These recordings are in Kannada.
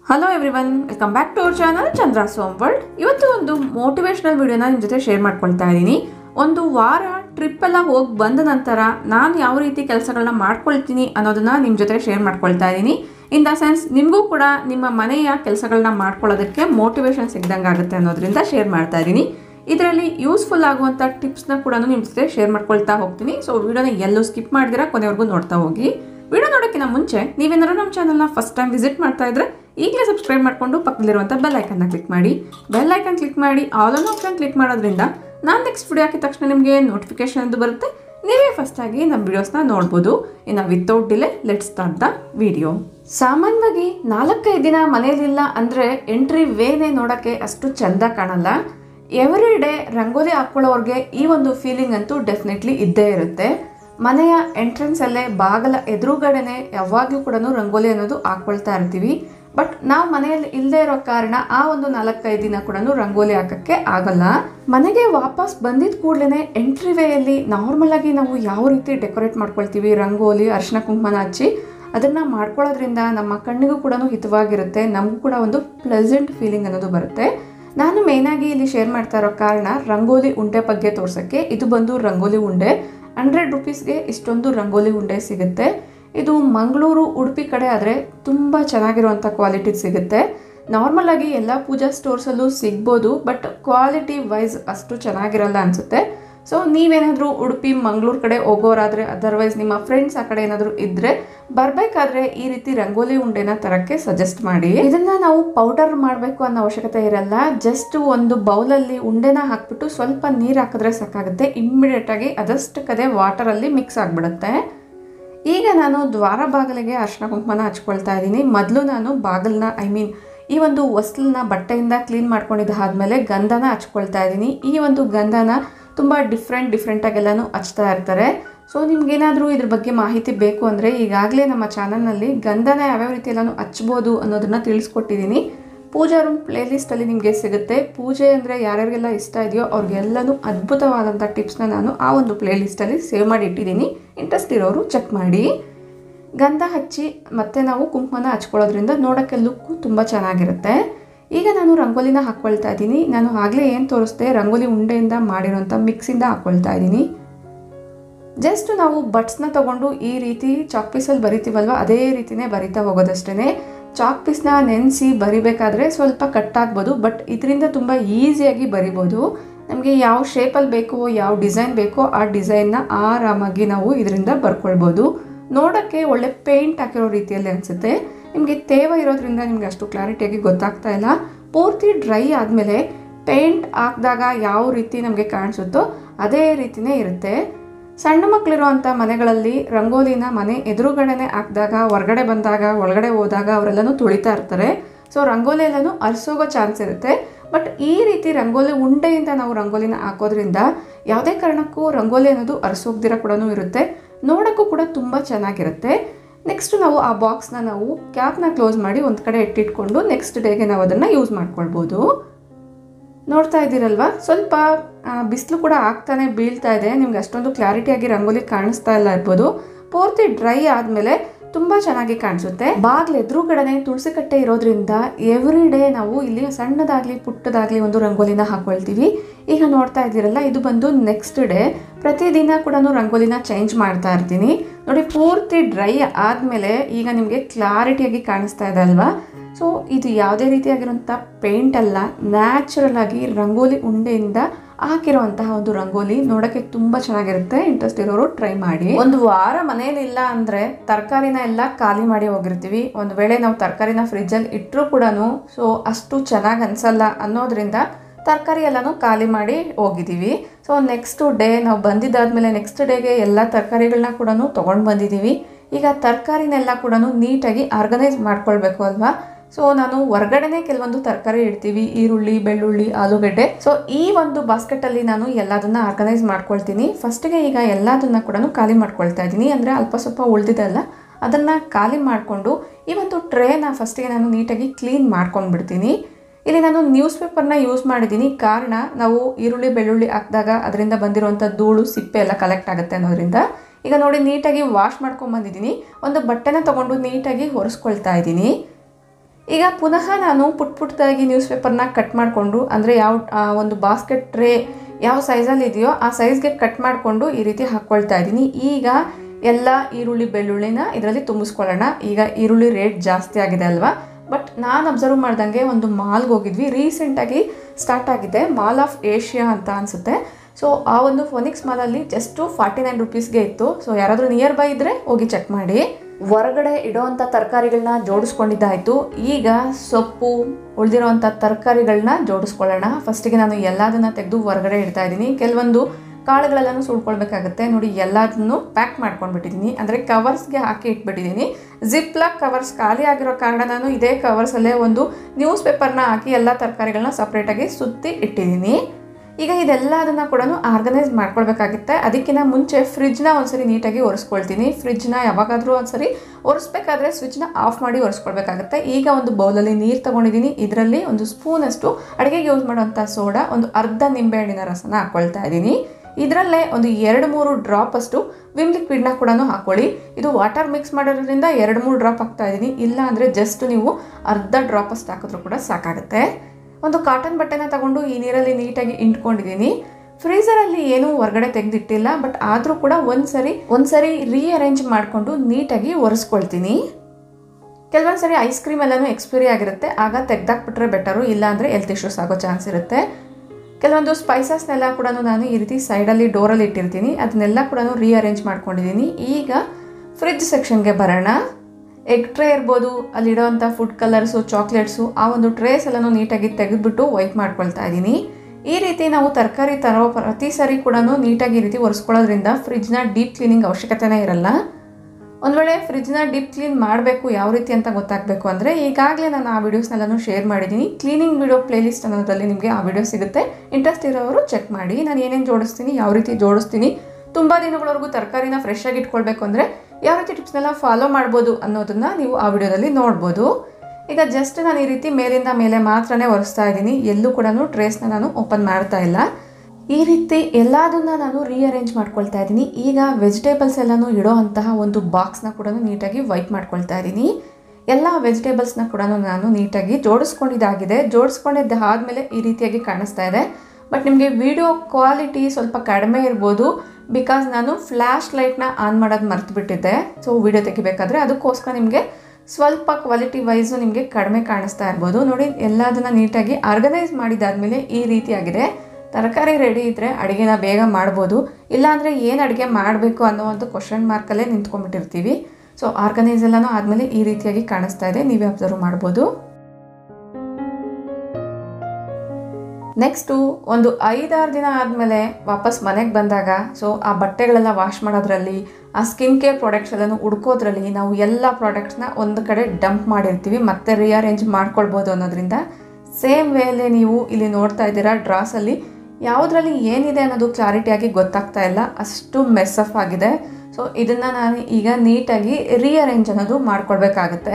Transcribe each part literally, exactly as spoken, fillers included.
Hello everyone, welcome back to our channel Chandra's home world. ಇವತ್ತು ಒಂದು ಮೋಟಿವೇಶನಲ್ ವಿಡಿಯೋನ ನಿಮ್ಮ ಜೊತೆ ಶೇರ್ ಮಾಡ್ಕೊಳ್ತಾ ಇದ್ದೀನಿ. ಒಂದು ವಾರ ಟ್ರಿಪ್ ಎಲ್ಲ ಹೋಗಿ ಬಂದ ನಂತರ ನಾನು ಯಾವ ರೀತಿ ಕೆಲಸಗಳನ್ನ ಮಾಡ್ಕೊಳ್ತೀನಿ ಅನ್ನೋದನ್ನ ನಿಮ್ಮ ಜೊತೆ ಶೇರ್ ಮಾಡ್ಕೊಳ್ತಾ ಇದ್ದೀನಿ. ಇನ್ ದ ಸೆನ್ಸ್ ನಿಮಗೂ ಕೂಡ ನಿಮ್ಮ ಮನೆಯ ಕೆಲಸಗಳನ್ನ ಮಾಡ್ಕೊಳ್ಳೋದಕ್ಕೆ ಮೋಟಿವೇಶನ್ ಸಿಗ್ದಂಗೆ ಆಗುತ್ತೆ ಅನ್ನೋದ್ರಿಂದ ಶೇರ್ ಮಾಡ್ತಾ ಇದ್ದೀನಿ. ಇದರಲ್ಲಿ ಯೂಸ್ಫುಲ್ ಆಗುವಂಥ ಟಿಪ್ಸ್ನ ಕೂಡ ನಿಮ್ಮ ಜೊತೆ ಶೇರ್ ಮಾಡ್ಕೊಳ್ತಾ ಹೋಗ್ತೀನಿ. ಸೊ ವಿಡಿಯೋನ ಎಲ್ಲೂ ಸ್ಕಿಪ್ ಮಾಡಿದಿರಾ ಕೊನೆವರೆಗೂ ನೋಡ್ತಾ ಹೋಗಿ. ವಿಡಿಯೋ ನೋಡೋಕ್ಕಿಂತ ಮುಂಚೆ ನೀವೇನಾದ್ರು ನಮ್ಮ ಚಾನಲ್ನ ಫಸ್ಟ್ ಟೈಮ್ ವಿಸಿಟ್ ಮಾಡ್ತಾ ಇದ್ರೆ ಈಗಲೇ ಸಬ್ಸ್ಕ್ರೈಬ್ ಮಾಡಿಕೊಂಡು ಪಕ್ಕದಲ್ಲಿರುವಂಥ ಬೆಲ್ ಐಕನ್ನ ಕ್ಲಿಕ್ ಮಾಡಿ. ಬೆಲ್ ಐಕನ್ ಕ್ಲಿಕ್ ಮಾಡಿ ಆಲ್ ಆನ್ ಆಪ್ಷನ್ ಕ್ಲಿಕ್ ಮಾಡೋದ್ರಿಂದ ನಾನು ನೆಕ್ಸ್ಟ್ ವಿಡಿಯೋ ಹಾಕಿದ ತಕ್ಷಣ ನಿಮಗೆ ನೋಟಿಫಿಕೇಶನ್ ಅದು ಬರುತ್ತೆ. ನೀವೇ ಫಸ್ಟಾಗಿ ನಮ್ಮ ವಿಡಿಯೋಸ್ನ ನೋಡ್ಬೋದು. ಇನ್ನು without delay let's start the video. ಸಾಮಾನ್ಯವಾಗಿ ನಾಲ್ಕೈದು ದಿನ ಮನೆಯಲ್ಲಿಲ್ಲ ಅಂದರೆ ಎಂಟ್ರಿ ವೇನೇ ನೋಡೋಕ್ಕೆ ಅಷ್ಟು ಚೆಂದ ಕಾಣಲ್ಲ. ಎವ್ರಿ ಡೇ ರಂಗೋಲಿ ಹಾಕ್ಕೊಳ್ಳೋರಿಗೆ ಈ ಒಂದು ಫೀಲಿಂಗ್ ಅಂತೂ ಡೆಫಿನೆಟ್ಲಿ ಇದ್ದೇ ಇರುತ್ತೆ. ಮನೆಯ ಎಂಟ್ರೆನ್ಸಲ್ಲೇ ಬಾಗಲ ಎದುರುಗಡೆನೆ ಯಾವಾಗಲೂ ಕೂಡ ರಂಗೋಲಿ ಅನ್ನೋದು ಹಾಕ್ಕೊಳ್ತಾ ಇರ್ತೀವಿ. ಬಟ್ ನಾವು ಮನೆಯಲ್ಲಿ ಇಲ್ಲದೆ ಇರೋ ಕಾರಣ ಆ ಒಂದು ನಾಲ್ಕೈದು ದಿನ ಕೂಡ ರಂಗೋಲಿ ಹಾಕೋಕ್ಕೆ ಆಗಲ್ಲ. ಮನೆಗೆ ವಾಪಸ್ ಬಂದಿದ್ದ ಕೂಡಲೇ ಎಂಟ್ರಿ ವೇಯಲ್ಲಿ ನಾರ್ಮಲ್ ಆಗಿ ನಾವು ಯಾವ ರೀತಿ ಡೆಕೋರೇಟ್ ಮಾಡ್ಕೊಳ್ತೀವಿ, ರಂಗೋಲಿ ಅರಿಶಿನ ಕುಂಕುಮನ ಹಚ್ಚಿ ಅದನ್ನು ಮಾಡ್ಕೊಳ್ಳೋದ್ರಿಂದ ನಮ್ಮ ಕಣ್ಣಿಗೂ ಕೂಡ ಹಿತವಾಗಿರುತ್ತೆ, ನಮಗೂ ಕೂಡ ಒಂದು ಪ್ಲೆಸೆಂಟ್ ಫೀಲಿಂಗ್ ಅನ್ನೋದು ಬರುತ್ತೆ. ನಾನು ಮೇಯ್ನಾಗಿ ಇಲ್ಲಿ ಶೇರ್ ಮಾಡ್ತಾ ಇರೋ ಕಾರಣ ರಂಗೋಲಿ ಉಂಡೆ ಬಗ್ಗೆ ತೋರ್ಸೋಕ್ಕೆ. ಇದು ಬಂದು ರಂಗೋಲಿ ಉಂಡೆ, ಹಂಡ್ರೆಡ್ ರುಪೀಸ್ಗೆ ಇಷ್ಟೊಂದು ರಂಗೋಲಿ ಉಂಡೆ ಸಿಗುತ್ತೆ. ಇದು ಮಂಗಳೂರು ಉಡುಪಿ ಕಡೆ ಆದರೆ ತುಂಬ ಚೆನ್ನಾಗಿರುವಂಥ ಕ್ವಾಲಿಟಿ ಸಿಗುತ್ತೆ. ನಾರ್ಮಲ್ ಆಗಿ ಎಲ್ಲ ಪೂಜಾ ಸ್ಟೋರ್ಸಲ್ಲೂ ಸಿಗ್ಬೋದು, ಬಟ್ ಕ್ವಾಲಿಟಿ ವೈಸ್ ಅಷ್ಟು ಚೆನ್ನಾಗಿರಲ್ಲ ಅನಿಸುತ್ತೆ. ಸೊ ನೀವೇನಾದರೂ ಉಡುಪಿ ಮಂಗಳೂರು ಕಡೆ ಹೋಗೋರಾದರೆ, ಅದರ್ವೈಸ್ ನಿಮ್ಮ ಫ್ರೆಂಡ್ಸ್ ಆ ಕಡೆ ಏನಾದರೂ ಇದ್ದರೆ ಬರಬೇಕಾದ್ರೆ ಈ ರೀತಿ ರಂಗೋಲಿ ಉಂಡೆನ ತರಕ್ಕೆ ಸಜೆಸ್ಟ್ ಮಾಡಿ. ಇದನ್ನು ನಾವು ಪೌಡರ್ ಮಾಡಬೇಕು ಅನ್ನೋ ಅವಶ್ಯಕತೆ ಇರಲ್ಲ. ಜಸ್ಟ್ ಒಂದು ಬೌಲಲ್ಲಿ ಉಂಡೆನ ಹಾಕ್ಬಿಟ್ಟು ಸ್ವಲ್ಪ ನೀರು ಹಾಕಿದ್ರೆ ಸಾಕಾಗುತ್ತೆ. ಇಮ್ಮಿಡಿಯೇಟಾಗಿ ಅದಷ್ಟಕ್ಕದೇ ವಾಟರಲ್ಲಿ ಮಿಕ್ಸ್ ಆಗಿಬಿಡುತ್ತೆ. ಈಗ ನಾನು ದ್ವಾರ ಬಾಗಿಲಿಗೆ ಅರಿಶಿನ ಕುಂಕುಮನ ಹಚ್ಕೊಳ್ತಾ ಇದ್ದೀನಿ. ಮೊದಲು ನಾನು ಬಾಗಿಲನ್ನ ಐ ಮೀನ್ ಈ ಒಂದು ಹೊಸ್ಲನ್ನ ಬಟ್ಟೆಯಿಂದ ಕ್ಲೀನ್ ಮಾಡ್ಕೊಂಡಿದ್ದಾದ್ಮೇಲೆ ಗಂಧನ ಹಚ್ಕೊಳ್ತಾ ಇದ್ದೀನಿ. ಈ ಒಂದು ಗಂಧನ ತುಂಬ ಡಿಫ್ರೆಂಟ್ ಡಿಫ್ರೆಂಟಾಗೆಲ್ಲನೂ ಹಚ್ತಾ ಇರ್ತಾರೆ. ಸೊ ನಿಮ್ಗೇನಾದರೂ ಇದ್ರ ಬಗ್ಗೆ ಮಾಹಿತಿ ಬೇಕು ಅಂದರೆ ಈಗಾಗಲೇ ನಮ್ಮ ಚಾನಲ್ನಲ್ಲಿ ಗಂಧನ ಯಾವ್ಯಾವ ರೀತಿ ಎಲ್ಲನೂ ಹಚ್ಬೋದು ಅನ್ನೋದನ್ನು ತಿಳಿಸ್ಕೊಟ್ಟಿದ್ದೀನಿ. ಪೂಜಾ ರೂಮ್ ಪ್ಲೇಲಿಸ್ಟಲ್ಲಿ ನಿಮಗೆ ಸಿಗುತ್ತೆ. ಪೂಜೆ ಅಂದರೆ ಯಾರ್ಯಾರಿಗೆಲ್ಲ ಇಷ್ಟ ಇದೆಯೋ ಅವ್ರಿಗೆಲ್ಲನೂ ಅದ್ಭುತವಾದಂಥ ಟಿಪ್ಸ್ನ ನಾನು ಆ ಒಂದು ಪ್ಲೇಲಿಸ್ಟಲ್ಲಿ ಸೇವ್ ಮಾಡಿ ಇಟ್ಟಿದ್ದೀನಿ. ಇಂಟ್ರೆಸ್ಟ್ ಇರೋರು ಚೆಕ್ ಮಾಡಿ. ಗಂಧ ಹಚ್ಚಿ ಮತ್ತೆ ನಾವು ಕುಂಕುಮನ ಹಚ್ಕೊಳ್ಳೋದ್ರಿಂದ ನೋಡೋಕ್ಕೆ ಲುಕ್ಕು ತುಂಬ ಚೆನ್ನಾಗಿರುತ್ತೆ. ಈಗ ನಾನು ರಂಗೋಲಿನ ಹಾಕ್ಕೊಳ್ತಾ ಇದ್ದೀನಿ. ನಾನು ಆಗಲೇ ಏನು ತೋರಿಸ್ದೆ, ರಂಗೋಲಿ ಉಂಡೆಯಿಂದ ಮಾಡಿರೋಂಥ ಮಿಕ್ಸಿಂದ ಹಾಕ್ಕೊಳ್ತಾ ಇದ್ದೀನಿ. ಜಸ್ಟ್ ನಾವು ಬಟ್ಸ್ನ ತೊಗೊಂಡು ಈ ರೀತಿ ಚಾಕ್ ಪೀಸಲ್ಲಿ ಬರಿತೀವಲ್ವ, ಅದೇ ರೀತಿಯೇ ಬರಿತಾ ಹೋಗೋದಷ್ಟೇ. ಚಾಕ್ ಪೀಸ್ನ ನೆನೆಸಿ ಬರಿಬೇಕಾದ್ರೆ ಸ್ವಲ್ಪ ಕಟ್ಟಾಗ್ಬೋದು, ಬಟ್ ಇದರಿಂದ ತುಂಬ ಈಸಿಯಾಗಿ ಬರಿಬೋದು. ನಮಗೆ ಯಾವ ಶೇಪಲ್ಲಿ ಬೇಕೋ, ಯಾವ ಡಿಸೈನ್ ಬೇಕೋ ಆ ಡಿಸೈನ್ನ ಆರಾಮಾಗಿ ನಾವು ಇದರಿಂದ ಬರ್ಕೊಳ್ಬೋದು. ನೋಡೋಕ್ಕೆ ಒಳ್ಳೆ ಪೇಂಟ್ ಹಾಕಿರೋ ರೀತಿಯಲ್ಲಿ ಅನಿಸುತ್ತೆ. ನಿಮಗೆ ತೇವ ಇರೋದ್ರಿಂದ ನಿಮಗೆ ಅಷ್ಟು ಕ್ಲಾರಿಟಿಯಾಗಿ ಗೊತ್ತಾಗ್ತಾ ಇಲ್ಲ. ಪೂರ್ತಿ ಡ್ರೈ ಆದಮೇಲೆ ಪೇಂಟ್ ಹಾಕಿದಾಗ ಯಾವ ರೀತಿ ನಮಗೆ ಕಾಣಿಸುತ್ತೋ ಅದೇ ರೀತಿಯೇ ಇರುತ್ತೆ. ಸಣ್ಣ ಮಕ್ಕಳಿರುವಂಥ ಮನೆಗಳಲ್ಲಿ ರಂಗೋಲಿನ ಮನೆ ಎದುರುಗಡೆನೆ ಹಾಕಿದಾಗ, ಹೊರಗಡೆ ಬಂದಾಗ, ಒಳಗಡೆ ಹೋದಾಗ ಅವರೆಲ್ಲನೂ ತುಳಿತಾ ಇರ್ತಾರೆ. ಸೊ ರಂಗೋಲಿ ಎಲ್ಲನೂ ಅರಿಸೋಗೋ ಚಾನ್ಸ್ ಇರುತ್ತೆ. ಬಟ್ ಈ ರೀತಿ ರಂಗೋಲಿ ಉಂಡೆಯಿಂದ ನಾವು ರಂಗೋಲಿನ ಹಾಕೋದ್ರಿಂದ ಯಾವುದೇ ಕಾರಣಕ್ಕೂ ರಂಗೋಲಿ ಅನ್ನೋದು ಅರಿಸೋಗ್ದಿರ ಕೂಡ ಇರುತ್ತೆ. ನೋಡೋಕ್ಕೂ ಕೂಡ ತುಂಬ ಚೆನ್ನಾಗಿರುತ್ತೆ. ನೆಕ್ಸ್ಟ್ ನಾವು ಆ ಬಾಕ್ಸ್ನ ನಾವು ಕ್ಯಾಪ್ನ ಕ್ಲೋಸ್ ಮಾಡಿ ಒಂದು ಕಡೆ ಇಟ್ಟಿಟ್ಕೊಂಡು ನೆಕ್ಸ್ಟ್ ಡೇಗೆ ನಾವು ಅದನ್ನು ಯೂಸ್ ಮಾಡ್ಕೊಳ್ಬೋದು. ನೋಡ್ತಾ ಇದ್ದೀರಲ್ವ, ಸ್ವಲ್ಪ ಬಿಸಿಲು ಕೂಡ ಆಗ್ತಾನೆ ಬೀಳ್ತಾ ಇದೆ. ನಿಮ್ಗೆ ಅಷ್ಟೊಂದು ಕ್ಲಾರಿಟಿಯಾಗಿ ರಂಗೋಲಿ ಕಾಣಿಸ್ತಾ ಇಲ್ಲ ಇರ್ಬೋದು. ಪೂರ್ತಿ ಡ್ರೈ ಆದಮೇಲೆ ತುಂಬ ಚೆನ್ನಾಗಿ ಕಾಣಿಸುತ್ತೆ. ಬಾಗಿಲು ಎದುರುಗಡೆ ತುಳಸಿ ಕಟ್ಟೆ ಇರೋದ್ರಿಂದ ಎವ್ರಿ ಡೇ ನಾವು ಇಲ್ಲಿ ಸಣ್ಣದಾಗಲಿ ಪುಟ್ಟದಾಗಲಿ ಒಂದು ರಂಗೋಲಿನ ಹಾಕ್ಕೊಳ್ತೀವಿ. ಈಗ ನೋಡ್ತಾ ಇದ್ದೀರಲ್ಲ, ಇದು ಬಂದು ನೆಕ್ಸ್ಟ್ ಡೇ. ಪ್ರತಿದಿನ ಕೂಡ ರಂಗೋಲಿನ ಚೇಂಜ್ ಮಾಡ್ತಾ ಇರ್ತೀನಿ. ನೋಡಿ, ಪೂರ್ತಿ ಡ್ರೈ ಆದಮೇಲೆ ಈಗ ನಿಮಗೆ ಕ್ಲಾರಿಟಿಯಾಗಿ ಕಾಣಿಸ್ತಾ ಇದೆ ಅಲ್ವಾ. ಸೊ ಇದು ಯಾವುದೇ ರೀತಿಯಾಗಿರೋಂಥ ಪೇಂಟ್ ಅಲ್ಲ, ನ್ಯಾಚುರಲ್ ಆಗಿ ರಂಗೋಲಿ ಉಂಡೆಯಿಂದ ಹಾಕಿರುವಂತಹ ಒಂದು ರಂಗೋಲಿ. ನೋಡೋಕ್ಕೆ ತುಂಬ ಚೆನ್ನಾಗಿರುತ್ತೆ. ಇಂಟ್ರೆಸ್ಟ್ ಇರೋರು ಟ್ರೈ ಮಾಡಿ. ಒಂದು ವಾರ ಮನೆಯಲ್ಲಿಲ್ಲ ಅಂದರೆ ತರಕಾರಿನ ಎಲ್ಲ ಖಾಲಿ ಮಾಡಿ ಹೋಗಿರ್ತೀವಿ. ಒಂದು ವೇಳೆ ನಾವು ತರಕಾರಿನ ಫ್ರಿಜ್ಜಲ್ಲಿ ಇಟ್ಟರೂ ಕೂಡ ಸೊ ಅಷ್ಟು ಚೆನ್ನಾಗಿ ಅನಿಸಲ್ಲ ಅನ್ನೋದ್ರಿಂದ ತರಕಾರಿ ಎಲ್ಲನೂ ಖಾಲಿ ಮಾಡಿ ಹೋಗಿದ್ದೀವಿ. ಸೊ ನೆಕ್ಸ್ಟ್ ಡೇ ನಾವು ಬಂದಿದ್ದಾದಮೇಲೆ ನೆಕ್ಸ್ಟ್ ಡೇಗೆ ಎಲ್ಲ ತರಕಾರಿಗಳನ್ನ ಕೂಡ ತೊಗೊಂಡು ಬಂದಿದ್ದೀವಿ. ಈಗ ತರಕಾರಿನೆಲ್ಲ ಕೂಡ ನೀಟಾಗಿ ಆರ್ಗನೈಸ್ ಮಾಡ್ಕೊಳ್ಬೇಕು ಅಲ್ವಾ. ಸೊ ನಾನು ಹೊರಗಡೆನೆ ಕೆಲವೊಂದು ತರಕಾರಿ ಇಡ್ತೀವಿ, ಈರುಳ್ಳಿ, ಬೆಳ್ಳುಳ್ಳಿ, ಆಲೂಗಡ್ಡೆ. ಸೊ ಈ ಒಂದು ಬಾಸ್ಕೆಟಲ್ಲಿ ನಾನು ಎಲ್ಲದನ್ನ ಆರ್ಗನೈಸ್ ಮಾಡ್ಕೊಳ್ತೀನಿ. ಫಸ್ಟಿಗೆ ಈಗ ಎಲ್ಲದನ್ನ ಕೂಡ ಖಾಲಿ ಮಾಡ್ಕೊಳ್ತಾ ಇದ್ದೀನಿ. ಅಂದರೆ ಅಲ್ಪ ಸ್ವಲ್ಪ ಉಳಿದಿದೆಲ್ಲ ಅದನ್ನು ಖಾಲಿ ಮಾಡಿಕೊಂಡು ಈ ಒಂದು ಟ್ರೇನ ಫಸ್ಟಿಗೆ ನಾನು ನೀಟಾಗಿ ಕ್ಲೀನ್ ಮಾಡ್ಕೊಂಡ್ಬಿಡ್ತೀನಿ. ಇಲ್ಲಿ ನಾನು ನ್ಯೂಸ್ ಪೇಪರ್ನ ಯೂಸ್ ಮಾಡಿದ್ದೀನಿ. ಕಾರಣ ನಾವು ಈರುಳ್ಳಿ ಬೆಳ್ಳುಳ್ಳಿ ಹಾಕಿದಾಗ ಅದರಿಂದ ಬಂದಿರುವಂಥ ಧೂಳು ಸಿಪ್ಪೆ ಎಲ್ಲ ಕಲೆಕ್ಟ್ ಆಗುತ್ತೆ ಅನ್ನೋದ್ರಿಂದ. ಈಗ ನೋಡಿ, ನೀಟಾಗಿ ವಾಶ್ ಮಾಡ್ಕೊಂಡ್ಬಂದಿದ್ದೀನಿ. ಒಂದು ಬಟ್ಟೆನ ತೊಗೊಂಡು ನೀಟಾಗಿ ಒರೆಸ್ಕೊಳ್ತಾ ಇದ್ದೀನಿ. ಈಗ ಪುನಃ ನಾನು ಪುಟ್ ಪುಟ್ಟದಾಗಿ ನ್ಯೂಸ್ ಪೇಪರ್ನ ಕಟ್ ಮಾಡಿಕೊಂಡು ಅಂದರೆ ಯಾವ ಒಂದು ಬಾಸ್ಕೆಟ್ ಟ್ರೇ ಯಾವ ಸೈಜಲ್ಲಿ ಇದೆಯೋ ಆ ಸೈಜ್ಗೆ ಕಟ್ ಮಾಡಿಕೊಂಡು ಈ ರೀತಿ ಹಾಕ್ಕೊಳ್ತಾ ಇದ್ದೀನಿ. ಈಗ ಎಲ್ಲ ಈರುಳ್ಳಿ ಬೆಳ್ಳುಳ್ಳಿನ ಇದರಲ್ಲಿ ತುಂಬಿಸ್ಕೊಳ್ಳೋಣ. ಈಗ ಈರುಳ್ಳಿ ರೇಟ್ ಜಾಸ್ತಿ ಆಗಿದೆ ಅಲ್ವಾ, ಬಟ್ ನಾನು ಅಬ್ಸರ್ವ್ ಮಾಡ್ದಂಗೆ ಒಂದು ಮಾಲ್ಗೆ ಹೋಗಿದ್ವಿ, ರೀಸೆಂಟಾಗಿ ಸ್ಟಾರ್ಟ್ ಆಗಿದೆ, ಮಾಲ್ ಆಫ್ ಏಷ್ಯಾ ಅಂತ ಅನಿಸುತ್ತೆ. ಸೊ ಆ ಒಂದು ಫೋನಿಕ್ಸ್ ಮಾಲಲ್ಲಿ ಜಸ್ಟು ಫಾರ್ಟಿ ನೈನ್ ರುಪೀಸ್ಗೆ ಇತ್ತು. ಸೊ ಯಾರಾದರೂ ನಿಯರ್ ಬೈ ಇದ್ದರೆ ಹೋಗಿ ಚೆಕ್ ಮಾಡಿ. ಹೊರಗಡೆ ಇಡೋವಂಥ ತರಕಾರಿಗಳನ್ನ ಜೋಡಿಸ್ಕೊಂಡಿದ್ದಾಯಿತು. ಈಗ ಸೊಪ್ಪು ಉಳಿದಿರೋವಂಥ ತರಕಾರಿಗಳನ್ನ ಜೋಡಿಸ್ಕೊಳ್ಳೋಣ. ಫಸ್ಟಿಗೆ ನಾನು ಎಲ್ಲದನ್ನು ತೆಗೆದು ಹೊರಗಡೆ ಇಡ್ತಾ ಇದ್ದೀನಿ. ಕೆಲವೊಂದು ಕಾಳುಗಳೆಲ್ಲನೂ ಸುಳ್ಕೊಳ್ಬೇಕಾಗುತ್ತೆ ನೋಡಿ, ಎಲ್ಲದನ್ನು ಪ್ಯಾಕ್ ಮಾಡ್ಕೊಂಡ್ಬಿಟ್ಟಿದ್ದೀನಿ, ಅಂದರೆ ಕವರ್ಸ್ಗೆ ಹಾಕಿ ಇಟ್ಬಿಟ್ಟಿದ್ದೀನಿ. ಜಿಪ್ಲಾಕ್ ಕವರ್ಸ್ ಖಾಲಿ ಆಗಿರೋ ಕಾರಣ ನಾನು ಇದೇ ಕವರ್ಸಲ್ಲೇ ಒಂದು ನ್ಯೂಸ್ ಪೇಪರ್ನ ಹಾಕಿ ಎಲ್ಲ ತರಕಾರಿಗಳನ್ನ ಸಪ್ರೇಟಾಗಿ ಸುತ್ತಿ ಇಟ್ಟಿದ್ದೀನಿ. ಈಗ ಇದೆಲ್ಲದನ್ನು ಕೂಡ ಆರ್ಗನೈಸ್ ಮಾಡ್ಕೊಳ್ಬೇಕಾಗುತ್ತೆ. ಅದಕ್ಕಿಂತ ಮುಂಚೆ ಫ್ರಿಜ್ನ ಒಂದ್ಸರಿ ನೀಟಾಗಿ ಒರೆಸ್ಕೊಳ್ತೀನಿ. ಫ್ರಿಜ್ನ ಯಾವಾಗಾದರೂ ಒಂದ್ಸರಿ ಒರೆಸ್ಬೇಕಾದ್ರೆ ಸ್ವಿಚ್ನ ಆಫ್ ಮಾಡಿ ಒರೆಸ್ಕೊಳ್ಬೇಕಾಗುತ್ತೆ. ಈಗ ಒಂದು ಬೌಲಲ್ಲಿ ನೀರು ತೊಗೊಂಡಿದ್ದೀನಿ. ಇದರಲ್ಲಿ ಒಂದು ಸ್ಪೂನಷ್ಟು ಅಡುಗೆಗೆ ಯೂಸ್ ಮಾಡುವಂಥ ಸೋಡಾ, ಒಂದು ಅರ್ಧ ನಿಂಬೆಹಣ್ಣಿನ ರಸನ ಹಾಕ್ಕೊಳ್ತಾ ಇದ್ದೀನಿ. ಇದರಲ್ಲೇ ಒಂದು ಎರಡು ಮೂರು ಡ್ರಾಪ್ ಅಷ್ಟು ವಿಮ್ ಲಿಕ್ವಿಡ್ನ ಕೂಡ ಹಾಕೊಳ್ಳಿ. ಇದು ವಾಟರ್ ಮಿಕ್ಸ್ ಮಾಡೋದ್ರಿಂದ ಎರಡು ಮೂರು ಡ್ರಾಪ್ ಹಾಕ್ತಾ ಇದ್ದೀನಿ, ಇಲ್ಲ ಅಂದರೆ ಜಸ್ಟ್ ನೀವು ಅರ್ಧ ಡ್ರಾಪ್ ಅಷ್ಟು ಹಾಕಿದ್ರೂ ಕೂಡ ಸಾಕಾಗುತ್ತೆ. ಒಂದು ಕಾಟನ್ ಬಟ್ಟೆನ ತಗೊಂಡು ಈ ನೀರಲ್ಲಿ ನೀಟಾಗಿ ಇಂಟ್ಕೊಂಡಿದ್ದೀನಿ. ಫ್ರೀಝರಲ್ಲಿ ಏನೂ ಹೊರಗಡೆ ತೆಗೆದಿಟ್ಟಿಲ್ಲ, ಬಟ್ ಆದರೂ ಕೂಡ ಒಂದ್ಸರಿ ಒಂದ್ಸರಿ ರೀಅರೇಂಜ್ ಮಾಡಿಕೊಂಡು ನೀಟಾಗಿ ಒರೆಸ್ಕೊಳ್ತೀನಿ. ಕೆಲವೊಂದು ಸರಿ ಐಸ್ ಕ್ರೀಮ್ ಎಲ್ಲನೂ ಎಕ್ಸ್ಪೈರಿ ಆಗಿರುತ್ತೆ, ಆಗ ತೆಗೆದಾಕ್ಬಿಟ್ರೆ ಬೆಟರು, ಇಲ್ಲಾಂದರೆ ಹೆಲ್ತ್ ಇಶ್ಯೂಸ್ ಆಗೋ ಚಾನ್ಸ್ ಇರುತ್ತೆ. ಕೆಲವೊಂದು ಸ್ಪೈಸಸ್ನೆಲ್ಲ ಕೂಡ ನಾನು ಈ ರೀತಿ ಸೈಡಲ್ಲಿ ಡೋರಲ್ಲಿ ಇಟ್ಟಿರ್ತೀನಿ, ಅದನ್ನೆಲ್ಲ ಕೂಡ ರೀಅರೇಂಜ್ ಮಾಡ್ಕೊಂಡಿದ್ದೀನಿ. ಈಗ ಫ್ರಿಡ್ಜ್ ಸೆಕ್ಷನ್ಗೆ ಬರೋಣ. ಎಗ್ ಟ್ರೇ ಇರ್ಬೋದು, ಅಲ್ಲಿಡೋವಂಥ ಫುಡ್ ಕಲರ್ಸು, ಚಾಕ್ಲೇಟ್ಸು, ಆ ಒಂದು ಟ್ರೇಸ್ ಎಲ್ಲನೂ ನೀಟಾಗಿ ತೆಗೆದುಬಿಟ್ಟು ವೈಪ್ ಮಾಡ್ಕೊಳ್ತಾ ಇದ್ದೀನಿ. ಈ ರೀತಿ ನಾವು ತರಕಾರಿ ತರೋ ಪ್ರತಿ ಸಾರಿ ಕೂಡ ನೀಟಾಗಿ ಈ ರೀತಿ ಒರೆಸ್ಕೊಳ್ಳೋದ್ರಿಂದ ಫ್ರಿಡ್ಜ್ನ ಡೀಪ್ ಕ್ಲೀನಿಂಗ್ ಅವಶ್ಯಕತೆನೇ ಇರಲ್ಲ. ಒಂದು ವೇಳೆ ಫ್ರಿಡ್ಜ್ನ ಡೀಪ್ ಕ್ಲೀನ್ ಮಾಡಬೇಕು ಯಾವ ರೀತಿ ಅಂತ ಗೊತ್ತಾಗಬೇಕು ಅಂದರೆ ಈಗಾಗಲೇ ನಾನು ಆ ವೀಡಿಯೋಸ್ನೆಲ್ಲನೂ ಶೇರ್ ಮಾಡಿದ್ದೀನಿ. ಕ್ಲೀನಿಂಗ್ ವಿಡಿಯೋ ಪ್ಲೇಲಿಸ್ಟ್ ಅನ್ನೋದ್ರಲ್ಲಿ ನಿಮಗೆ ಆ ವಿಡಿಯೋ ಸಿಗುತ್ತೆ. ಇಂಟ್ರೆಸ್ಟ್ ಇರೋರು ಚೆಕ್ ಮಾಡಿ. ನಾನು ಏನೇನು ಜೋಡಿಸ್ತೀನಿ, ಯಾವ ರೀತಿ ಜೋಡಿಸ್ತೀನಿ, ತುಂಬ ದಿನಗಳವರೆಗೂ ತರಕಾರಿನ ಫ್ರೆಶ್ ಆಗಿ ಇಟ್ಕೊಳ್ಬೇಕು ಅಂದರೆ ಯಾವ ರೀತಿ ಟಿಪ್ಸ್ನೆಲ್ಲ ಫಾಲೋ ಮಾಡ್ಬೋದು ಅನ್ನೋದನ್ನು ನೀವು ಆ ವಿಡಿಯೋದಲ್ಲಿ ನೋಡ್ಬೋದು. ಈಗ ಜಸ್ಟ್ ನಾನು ಈ ರೀತಿ ಮೇಲಿಂದ ಮೇಲೆ ಮಾತ್ರನೇ ಒರೆಸ್ತಾ ಇದ್ದೀನಿ, ಎಲ್ಲೂ ಕೂಡ ಟ್ರೇಸ್ನ ನಾನು ಓಪನ್ ಮಾಡ್ತಾ ಇಲ್ಲ. ಈ ರೀತಿ ಎಲ್ಲದನ್ನ ನಾನು ರೀಅರೇಂಜ್ ಮಾಡ್ಕೊಳ್ತಾ ಇದ್ದೀನಿ. ಈಗ ವೆಜಿಟೇಬಲ್ಸ್ ಎಲ್ಲನೂ ಇಡೋ ಅಂತಹ ಒಂದು ಬಾಕ್ಸ್ನ ಕೂಡ ನೀಟಾಗಿ ವೈಪ್ ಮಾಡ್ಕೊಳ್ತಾ ಇದ್ದೀನಿ. ಎಲ್ಲ ವೆಜಿಟೇಬಲ್ಸ್ನ ಕೂಡ ನಾನು ನೀಟಾಗಿ ಜೋಡಿಸ್ಕೊಂಡಿದ್ದಾಗಿದೆ. ಜೋಡಿಸ್ಕೊಂಡಿದ್ದ ಆದಮೇಲೆ ಈ ರೀತಿಯಾಗಿ ಕಾಣಿಸ್ತಾ ಇದೆ. ಬಟ್ ನಿಮಗೆ ವಿಡಿಯೋ ಕ್ವಾಲಿಟಿ ಸ್ವಲ್ಪ ಕಡಿಮೆ ಇರ್ಬೋದು, ಬಿಕಾಸ್ ನಾನು ಫ್ಲ್ಯಾಶ್ ಲೈಟ್ನ ಆನ್ ಮಾಡೋದು ಮರ್ತು ಬಿಟ್ಟಿದ್ದೆ. ಸೊ ವಿಡಿಯೋ ತೆಗಿಬೇಕಾದ್ರೆ ಅದಕ್ಕೋಸ್ಕರ ನಿಮಗೆ ಸ್ವಲ್ಪ ಕ್ವಾಲಿಟಿ ವೈಸು ನಿಮಗೆ ಕಡಿಮೆ ಕಾಣಿಸ್ತಾ ಇರ್ಬೋದು. ನೋಡಿ, ಎಲ್ಲದನ್ನು ನೀಟಾಗಿ ಆರ್ಗನೈಸ್ ಮಾಡಿದಾದ್ಮೇಲೆ ಈ ರೀತಿಯಾಗಿದೆ. ತರಕಾರಿ ರೆಡಿ ಇದ್ದರೆ ಅಡುಗೆನ ಬೇಗ ಮಾಡ್ಬೋದು, ಇಲ್ಲಾಂದರೆ ಏನು ಅಡುಗೆ ಮಾಡಬೇಕು ಅನ್ನೋ ಒಂದು ಕ್ವಶನ್ ಮಾರ್ಕಲ್ಲೇ ನಿಂತ್ಕೊಂಡ್ಬಿಟ್ಟಿರ್ತೀವಿ. ಸೊ ಆರ್ಗನೈಸ್ ಎಲ್ಲನೂ ಆದಮೇಲೆ ಈ ರೀತಿಯಾಗಿ ಕಾಣಿಸ್ತಾ ಇದೆ, ನೀವೇ ಅಬ್ಸರ್ವ್ ಮಾಡ್ಬೋದು. ನೆಕ್ಸ್ಟು ಒಂದು ಐದಾರು ದಿನ ಆದಮೇಲೆ ವಾಪಸ್ ಮನೆಗೆ ಬಂದಾಗ ಸೊ ಆ ಬಟ್ಟೆಗಳೆಲ್ಲ ವಾಶ್ ಮಾಡೋದ್ರಲ್ಲಿ, ಆ ಸ್ಕಿನ್ ಕೇರ್ ಪ್ರಾಡಕ್ಟ್ಸ್ ಎಲ್ಲನೂ ಹುಡ್ಕೋದ್ರಲ್ಲಿ ನಾವು ಎಲ್ಲ ಪ್ರಾಡಕ್ಟ್ಸ್ನ ಒಂದು ಕಡೆ ಡಂಪ್ ಮಾಡಿರ್ತೀವಿ, ಮತ್ತೆ ರೀಅರೇಂಜ್ ಮಾಡ್ಕೊಳ್ಬೋದು ಅನ್ನೋದ್ರಿಂದ ಸೇಮ್ ವೇಲೆ ನೀವು ಇಲ್ಲಿ ನೋಡ್ತಾ ಇದ್ದೀರಾ ಡ್ರಾಸಲ್ಲಿ ಯಾವುದರಲ್ಲಿ ಏನಿದೆ ಅನ್ನೋದು ಕ್ಲಾರಿಟಿಯಾಗಿ ಗೊತ್ತಾಗ್ತಾ ಇಲ್ಲ, ಅಷ್ಟು ಮೆಸ್ಸಫ್ ಆಗಿದೆ. ಸೊ ಇದನ್ನು ನಾನು ಈಗ ನೀಟಾಗಿ ರೀಅರೇಂಜ್ ಅನ್ನೋದು ಮಾಡ್ಕೊಳ್ಬೇಕಾಗತ್ತೆ.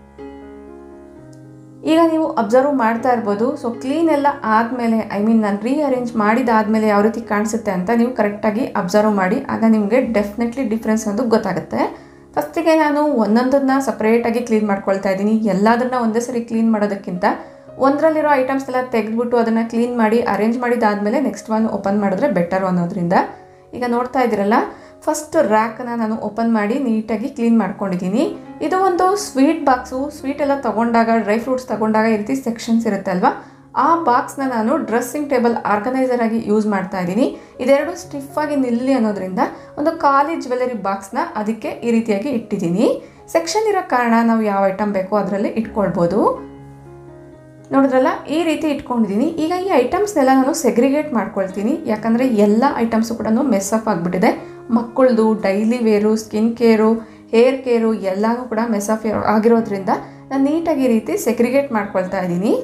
ಈಗ ನೀವು ಅಬ್ಸರ್ವ್ ಮಾಡ್ತಾ ಇರ್ಬೋದು. ಸೊ ಕ್ಲೀನ್ ಎಲ್ಲ ಆದಮೇಲೆ, ಐ ಮೀನ್ ನಾನು ರೀಅರೇಂಜ್ ಮಾಡಿದಾದಮೇಲೆ ಯಾವ ರೀತಿ ಕಾಣಿಸುತ್ತೆ ಅಂತ ನೀವು ಕರೆಕ್ಟಾಗಿ ಅಬ್ಸರ್ವ್ ಮಾಡಿ, ಆಗ ನಿಮಗೆ ಡೆಫಿನೆಟ್ಲಿ ಡಿಫ್ರೆನ್ಸ್ ಅನ್ನೋದು ಗೊತ್ತಾಗುತ್ತೆ. ಫಸ್ಟಿಗೆ ನಾನು ಒಂದೊಂದನ್ನು ಸಪ್ರೇಟಾಗಿ ಕ್ಲೀನ್ ಮಾಡ್ಕೊಳ್ತಾ ಇದ್ದೀನಿ. ಎಲ್ಲದನ್ನ ಒಂದೇ ಸರಿ ಕ್ಲೀನ್ ಮಾಡೋದಕ್ಕಿಂತ ಒಂದರಲ್ಲಿರೋ ಐಟಮ್ಸ್ ಎಲ್ಲ ತೆಗೆದುಬಿಟ್ಟು ಅದನ್ನು ಕ್ಲೀನ್ ಮಾಡಿ ಅರೇಂಜ್ ಮಾಡಿದಾದಮೇಲೆ ನೆಕ್ಸ್ಟ್ ಒನ್ ಓಪನ್ ಮಾಡಿದ್ರೆ ಬೆಟರು ಅನ್ನೋದ್ರಿಂದ. ಈಗ ನೋಡ್ತಾ ಇದ್ದೀರಲ್ಲ, ಫಸ್ಟ್ ರ್ಯಾಕನ್ನು ನಾನು ಓಪನ್ ಮಾಡಿ ನೀಟಾಗಿ ಕ್ಲೀನ್ ಮಾಡ್ಕೊಂಡಿದ್ದೀನಿ. ಇದು ಒಂದು ಸ್ವೀಟ್ ಬಾಕ್ಸು. ಸ್ವೀಟ್ ಎಲ್ಲ ತೊಗೊಂಡಾಗ, ಡ್ರೈ ಫ್ರೂಟ್ಸ್ ತೊಗೊಂಡಾಗ ಈ ರೀತಿ ಸೆಕ್ಷನ್ಸ್ ಇರುತ್ತೆ ಅಲ್ವಾ, ಆ ಬಾಕ್ಸ್ನ ನಾನು ಡ್ರೆಸ್ಸಿಂಗ್ ಟೇಬಲ್ ಆರ್ಗನೈಸರ್ ಆಗಿ ಯೂಸ್ ಮಾಡ್ತಾ ಇದ್ದೀನಿ. ಇದೆರಡು ಸ್ಟಿಫಾಗಿ ನಿಲ್ಲಿ ಅನ್ನೋದ್ರಿಂದ ಒಂದು ಖಾಲಿ ಜ್ಯುವೆಲರಿ ಬಾಕ್ಸ್ನ ಅದಕ್ಕೆ ಈ ರೀತಿಯಾಗಿ ಇಟ್ಟಿದ್ದೀನಿ. ಸೆಕ್ಷನ್ ಇರೋ ಕಾರಣ ನಾವು ಯಾವ ಐಟಮ್ ಬೇಕೋ ಅದರಲ್ಲಿ ಇಟ್ಕೊಳ್ಬೋದು. ನೋಡಿದ್ರಲ್ಲ, ಈ ರೀತಿ ಇಟ್ಕೊಂಡಿದ್ದೀನಿ. ಈಗ ಈ ಐಟಮ್ಸ್ನೆಲ್ಲ ನಾನು ಸೆಗ್ರಿಗೇಟ್ ಮಾಡ್ಕೊಳ್ತೀನಿ, ಯಾಕಂದರೆ ಎಲ್ಲ ಐಟಮ್ಸು ಕೂಡ ಮೆಸ್ಸಪ್ ಆಗಿಬಿಟ್ಟಿದೆ. ಮಕ್ಕಳದು daily wear, skin care, hair care ಎಲ್ಲನೂ ಕೂಡ ಮೆಸ್ಸಪ್ ಆಗಿರೋದ್ರಿಂದ ನಾನು ನೀಟಾಗಿ ಈ ರೀತಿ ಸೆಗ್ರಿಗೇಟ್ ಮಾಡ್ಕೊಳ್ತಾ ಇದ್ದೀನಿ.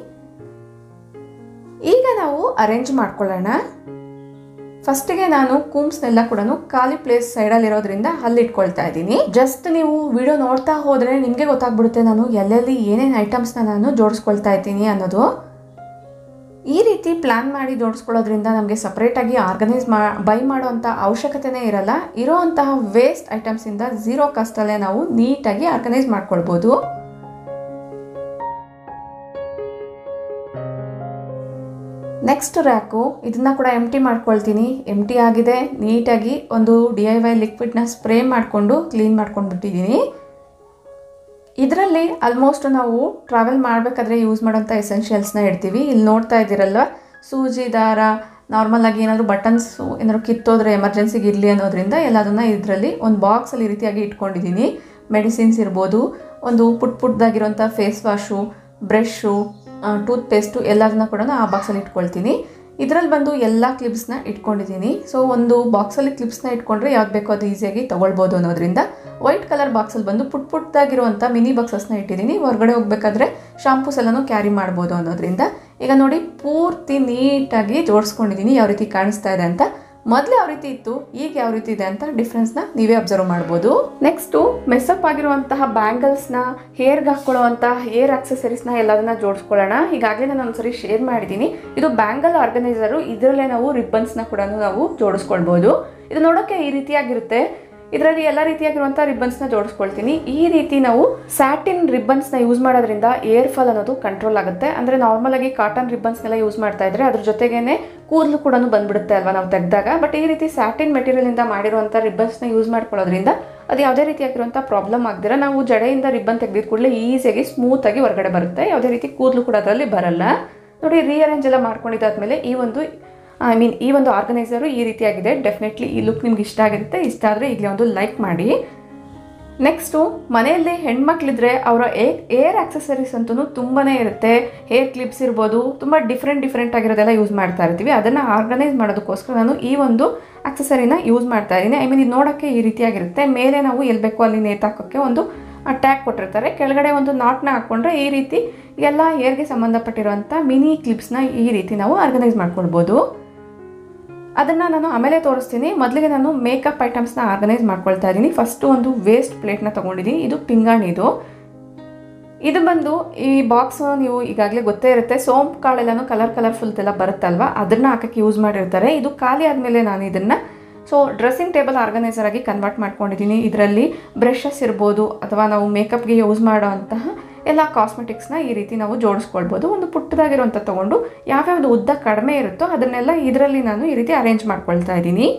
ಈಗ ನಾವು ಅರೇಂಜ್ ಮಾಡ್ಕೊಳ್ಳೋಣ. ಫಸ್ಟಿಗೆ ನಾನು ಕೂಮ್ಸ್ನೆಲ್ಲ ಕೂಡ ಖಾಲಿ ಪ್ಲೇಸ್ ಸೈಡಲ್ಲಿರೋದ್ರಿಂದ ಅಲ್ಲಿ ಇಟ್ಕೊಳ್ತಾ ಇದ್ದೀನಿ. ಜಸ್ಟ್ ನೀವು ವಿಡಿಯೋ ನೋಡ್ತಾ ಹೋದರೆ ನಿಮಗೆ ಗೊತ್ತಾಗ್ಬಿಡುತ್ತೆ ನಾನು ಎಲ್ಲೆಲ್ಲಿ ಏನೇನು ಐಟಮ್ಸ್ನ ನಾನು ಜೋಡಿಸ್ಕೊಳ್ತಾ ಇದ್ದೀನಿ ಅನ್ನೋದು. ಈ ರೀತಿ ಪ್ಲ್ಯಾನ್ ಮಾಡಿ ಜೋಡಿಸ್ಕೊಳ್ಳೋದ್ರಿಂದ ನಮಗೆ ಸಪ್ರೇಟಾಗಿ ಆರ್ಗನೈಸ್ ಮಾ ಬೈ ಮಾಡೋವಂಥ ಅವಶ್ಯಕತೆನೇ ಇರಲ್ಲ. ಇರೋವಂತಹ ವೇಸ್ಟ್ ಐಟಮ್ಸಿಂದ ಝೀರೋ ಕಾಸ್ಟಲ್ಲೇ ನಾವು ನೀಟಾಗಿ ಆರ್ಗನೈಸ್ ಮಾಡ್ಕೊಳ್ಬೋದು. ನೆಕ್ಸ್ಟ್ ರ್ಯಾಕು, ಇದನ್ನು ಕೂಡ ಎಂಟಿ ಮಾಡ್ಕೊಳ್ತೀನಿ. ಎಂಟಿ ಆಗಿದೆ. ನೀಟಾಗಿ ಒಂದು ಡಿ ಐ ವೈ ಲಿಕ್ವಿಡ್ನ ಸ್ಪ್ರೇ ಮಾಡಿಕೊಂಡು ಕ್ಲೀನ್ ಮಾಡ್ಕೊಂಡು ಬಿಟ್ಟಿದ್ದೀನಿ. ಇದರಲ್ಲಿ ಆಲ್ಮೋಸ್ಟ್ ನಾವು ಟ್ರಾವೆಲ್ ಮಾಡಬೇಕಾದ್ರೆ ಯೂಸ್ ಮಾಡೋಂಥ ಎಸೆನ್ಷಿಯಲ್ಸ್ನ ಇಡ್ತೀವಿ. ಇಲ್ಲಿ ನೋಡ್ತಾ ಇದ್ದೀರಲ್ವ, ಸೂಜಿ, ದಾರ, ನಾರ್ಮಲಾಗಿ ಏನಾದರೂ ಬಟನ್ಸು ಏನಾದರೂ ಕಿತ್ತೋದ್ರೆ ಎಮರ್ಜೆನ್ಸಿಗೆ ಇರಲಿ ಅನ್ನೋದ್ರಿಂದ ಎಲ್ಲದನ್ನು ಇದರಲ್ಲಿ ಒಂದು ಬಾಕ್ಸಲ್ಲಿ ಈ ರೀತಿಯಾಗಿ ಇಟ್ಕೊಂಡಿದ್ದೀನಿ. ಮೆಡಿಸಿನ್ಸ್ ಇರ್ಬೋದು, ಒಂದು ಪುಟ್ ಪುಟ್ಟದಾಗಿರೋಂಥ face wash, brush, toothpaste ಎಲ್ಲದನ್ನ ಕೂಡ ಆ ಬಾಕ್ಸಲ್ಲಿ ಇಟ್ಕೊಳ್ತೀನಿ. ಇದರಲ್ಲಿ ಬಂದು ಎಲ್ಲ ಕ್ಲಿಪ್ಸ್ನ ಇಟ್ಕೊಂಡಿದ್ದೀನಿ. ಸೊ ಒಂದು ಬಾಕ್ಸಲ್ಲಿ ಕ್ಲಿಪ್ಸ್ನ ಇಟ್ಕೊಂಡ್ರೆ ಯಾವ್ದು ಬೇಕೋ ಅದು ಈಸಿಯಾಗಿ ತೊಗೊಳ್ಬೋದು ಅನ್ನೋದ್ರಿಂದ ವೈಟ್ ಕಲರ್ ಬಾಕ್ಸಲ್ಲಿ ಬಂದು ಪುಟ್ ಪುಟ್ಟದಾಗಿರುವಂಥ ಮಿನಿ ಬಾಕ್ಸಸ್ನ ಇಟ್ಟಿದ್ದೀನಿ. ಹೊರಗಡೆ ಹೋಗಬೇಕಾದ್ರೆ ಶಾಂಪೂಸ್ ಎಲ್ಲನೂ ಕ್ಯಾರಿ ಮಾಡ್ಬೋದು ಅನ್ನೋದ್ರಿಂದ. ಈಗ ನೋಡಿ ಪೂರ್ತಿ ನೀಟಾಗಿ ಜೋಡಿಸ್ಕೊಂಡಿದ್ದೀನಿ ಯಾವ ರೀತಿ ಕಾಣಿಸ್ತಾ ಇದೆ ಅಂತ. ಮೊದಲು ಯಾವ ರೀತಿ ಇತ್ತು, ಈಗ ಯಾವ ರೀತಿ ಇದೆ ಅಂತ ಡಿಫ್ರೆನ್ಸ್ನ ನೀವೇ ಅಬ್ಸರ್ವ್ ಮಾಡ್ಬೋದು. ನೆಕ್ಸ್ಟು ಮೆಸ್ಅಪ್ ಆಗಿರುವಂತಹ ಬ್ಯಾಂಗಲ್ಸ್ನ, ಹೇರ್ಗೆ ಹಾಕ್ಕೊಳ್ಳುವಂತಹ ಹೇರ್ ಆಕ್ಸೆಸರೀಸ್ನ ಎಲ್ಲದನ್ನ ಜೋಡಿಸ್ಕೊಳ್ಳೋಣ. ಈಗಾಗಲೇ ನಾನು ಒಂದ್ಸರಿ ಶೇರ್ ಮಾಡಿದ್ದೀನಿ. ಇದು ಬ್ಯಾಂಗಲ್ ಆರ್ಗನೈಸರು. ಇದರಲ್ಲೇ ನಾವು ರಿಬ್ಬನ್ಸ್ನ ಕೂಡ ನಾವು ಜೋಡಿಸ್ಕೊಳ್ಬೋದು. ಇದು ನೋಡೋಕ್ಕೆ ಈ ರೀತಿಯಾಗಿರುತ್ತೆ. ಇದರಲ್ಲಿ ಎಲ್ಲ ರೀತಿಯಾಗಿರುವಂಥ ರಿಬ್ಬನ್ಸ್ನ ಜೋಡಿಸ್ಕೊಳ್ತೀನಿ. ಈ ರೀತಿ ನಾವು ಸ್ಯಾಟಿನ್ ರಿಬ್ಬನ್ಸ್ನ ಯೂಸ್ ಮಾಡೋದ್ರಿಂದ ಏರ್ ಫಾಲ್ ಅನ್ನೋದು ಕಂಟ್ರೋಲ್ ಆಗುತ್ತೆ. ಅಂದರೆ ನಾರ್ಮಲಾಗಿ ಕಾಟನ್ ರಿಬ್ಬನ್ಸ್ನೆಲ್ಲ ಯೂಸ್ ಮಾಡ್ತಾ ಇದ್ರೆ ಅದ್ರ ಜೊತೆಗೇನೆ ಕೂದಲು ಕೂಡ ಬಂದ್ಬಿಡುತ್ತೆ ಅಲ್ವಾ ನಾವು ತೆಗೆದಾಗ. ಬಟ್ ಈ ರೀತಿ ಸ್ಯಾಟಿನ್ ಮೆಟೀರಿಯಲಿಂದ ಮಾಡಿರುವಂಥ ರಿಬ್ಬನ್ಸ್ನ ಯೂಸ್ ಮಾಡ್ಕೊಳ್ಳೋದ್ರಿಂದ ಅದು ಯಾವುದೇ ರೀತಿಯಾಗಿರುವಂಥ ಪ್ರಾಬ್ಲಮ್ ಆಗದಿರ ನಾವು ಜಡೆಯಿಂದ ರಿಬ್ಬನ್ ತೆಗೆದಿದ್ದ ಕೂಡಲೇ ಈಸಿಯಾಗಿ ಸ್ಮೂತಾಗಿ ಹೊರಗಡೆ ಬರುತ್ತೆ. ಯಾವುದೇ ರೀತಿ ಕೂದಲು ಕೂಡ ಅದರಲ್ಲಿ ಬರಲ್ಲ. ನೋಡಿ, ರೀಅರೇಂಜ್ ಎಲ್ಲ ಮಾಡ್ಕೊಂಡಿದ್ದಾದ್ಮೇಲೆ ಈ ಒಂದು ಐ ಮೀನ್ ಈ ಒಂದು ಆರ್ಗನೈಸರು ಈ ರೀತಿಯಾಗಿದೆ. ಡೆಫಿನೆಟ್ಲಿ ಈ ಲುಕ್ ನಿಮ್ಗೆ ಇಷ್ಟ ಆಗಿರುತ್ತೆ. ಇಷ್ಟ ಆದರೆ ಈಗಲೇ ಒಂದು ಲೈಕ್ ಮಾಡಿ. ನೆಕ್ಸ್ಟು, ಮನೆಯಲ್ಲಿ ಹೆಣ್ಮಕ್ಳಿದ್ರೆ ಅವರ ಏರ್ ಆಕ್ಸೆಸರೀಸ್ ಅಂತೂ ತುಂಬಾ ಇರುತ್ತೆ. ಹೇರ್ ಕ್ಲಿಪ್ಸ್ ಇರ್ಬೋದು, ತುಂಬ ಡಿಫ್ರೆಂಟ್ ಡಿಫ್ರೆಂಟ್ ಆಗಿರೋದೆಲ್ಲ ಯೂಸ್ ಮಾಡ್ತಾ ಇರ್ತೀವಿ. ಅದನ್ನು ಆರ್ಗನೈಸ್ ಮಾಡೋದಕ್ಕೋಸ್ಕರ ನಾನು ಈ ಒಂದು ಆಕ್ಸೆಸರಿನ ಯೂಸ್ ಮಾಡ್ತಾ ಇದ್ದೀನಿ. ಐ ಮೀನ್ ಇದು ನೋಡೋಕ್ಕೆ ಈ ರೀತಿಯಾಗಿರುತ್ತೆ. ಮೇಲೆ ನಾವು ಎಲ್ಲಿ ಬೇಕೋ ಅಲ್ಲಿ ನೇತಾಕೋಕ್ಕೆ ಒಂದು ಟ್ಯಾಗ್ ಕೊಟ್ಟಿರ್ತಾರೆ. ಕೆಳಗಡೆ ಒಂದು ನಾಟ್ನ ಹಾಕ್ಕೊಂಡ್ರೆ ಈ ರೀತಿ ಎಲ್ಲ ಹೇರ್ಗೆ ಸಂಬಂಧಪಟ್ಟಿರುವಂಥ ಮಿನಿ ಕ್ಲಿಪ್ಸ್ನ ಈ ರೀತಿ ನಾವು ಆರ್ಗನೈಸ್ ಮಾಡ್ಕೊಳ್ಬೋದು. ಅದನ್ನು ನಾನು ಆಮೇಲೆ ತೋರಿಸ್ತೀನಿ. ಮೊದಲಿಗೆ ನಾನು ಮೇಕಪ್ ಐಟಮ್ಸ್ನ ಆರ್ಗನೈಸ್ ಮಾಡ್ಕೊಳ್ತಾ ಇದ್ದೀನಿ. ಫಸ್ಟು ಒಂದು ವೇಸ್ಟ್ ಪ್ಲೇಟ್ನ ತೊಗೊಂಡಿದ್ದೀನಿ. ಇದು ಪಿಂಗಾಣಿದು. ಇದು ಬಂದು ಈ ಬಾಕ್ಸ್ ನೀವು ಈಗಾಗಲೇ ಗೊತ್ತೇ ಇರುತ್ತೆ. ಸೋಂಪು ಕಾಳೆಲ್ಲನೂ ಕಲರ್ ಕಲರ್ಫುಲ್ದೆಲ್ಲ ಬರುತ್ತಲ್ವ, ಅದನ್ನು ಹಾಕೋಕ್ಕೆ ಯೂಸ್ ಮಾಡಿರ್ತಾರೆ. ಇದು ಖಾಲಿ ಆದಮೇಲೆ ನಾನು ಇದನ್ನು ಸೊ ಡ್ರೆಸ್ಸಿಂಗ್ ಟೇಬಲ್ ಆರ್ಗನೈಸರ್ ಆಗಿ ಕನ್ವರ್ಟ್ ಮಾಡ್ಕೊಂಡಿದ್ದೀನಿ. ಇದರಲ್ಲಿ ಬ್ರಷಸ್ ಇರ್ಬೋದು ಅಥವಾ ನಾವು ಮೇಕಪ್ಗೆ ಯೂಸ್ ಮಾಡೋ ಅಂತಹ ಎಲ್ಲ ಕಾಸ್ಮೆಟಿಕ್ಸ್ನ ಈ ರೀತಿ ನಾವು ಜೋಡಿಸ್ಕೊಳ್ಬೋದು. ಒಂದು ಪುಟ್ಟದಾಗಿರುವಂಥ ತೊಗೊಂಡು ಯಾವ್ಯಾವುದು ಉದ್ದ ಕಡಿಮೆ ಇರುತ್ತೋ ಅದನ್ನೆಲ್ಲ ಇದರಲ್ಲಿ ನಾನು ಈ ರೀತಿ ಅರೇಂಜ್ ಮಾಡ್ಕೊಳ್ತಾ ಇದ್ದೀನಿ.